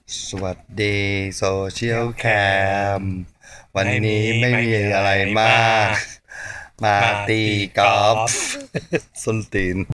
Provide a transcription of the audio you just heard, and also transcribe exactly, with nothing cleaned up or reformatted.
สวัสดีโซเชียลแคมวันนี้ไม่มีอะไรมาก มาตีกอล์ฟส้นตีน